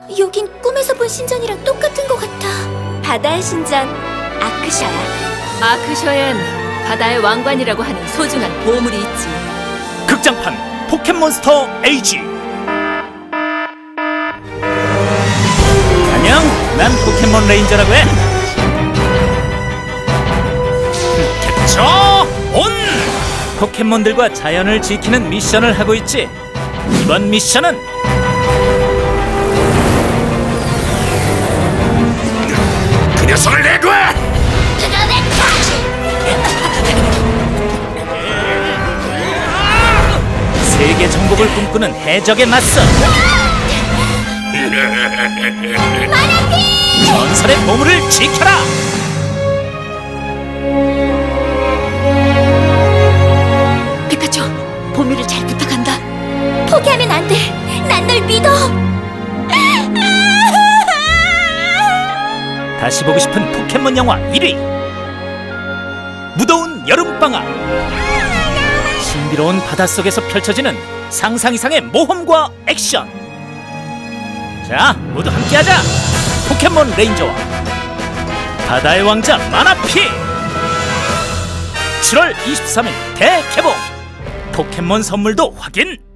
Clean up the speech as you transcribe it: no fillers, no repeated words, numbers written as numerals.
여긴 꿈에서 본 신전이랑 똑같은 것 같아. 바다의 신전, 아크셔야. 아크셔엔 바다의 왕관이라고 하는 소중한 보물이 있지. 극장판 포켓몬스터 에이지. 안녕, 난 포켓몬 레인저라고 해. 캡처 온! 포켓몬들과 자연을 지키는 미션을 하고 있지. 이번 미션은 그 녀석을 내놔! 세계 정복을 꿈꾸는 해적에 맞서 전설의 보물을 지켜라! 피카츄, 보미를 잘 부탁한다. 포기하면 안 돼. 난 널 믿어. 다시 보고 싶은 포켓몬 영화 1위. 무더운 여름방학. 신비로운 바닷속에서 펼쳐지는 상상 이상의 모험과 액션. 자, 모두 함께하자. 포켓몬 레인저와 바다의 왕자 마나피. 7월 23일 대개봉. 포켓몬 선물도 확인.